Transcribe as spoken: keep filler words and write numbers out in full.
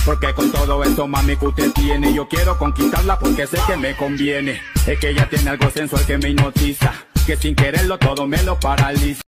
Porque con todo esto, mami, que usted tiene, yo quiero conquistarla porque sé que me conviene. Es que ella tiene algo sensual que me hipnotiza, que sin quererlo todo me lo paraliza.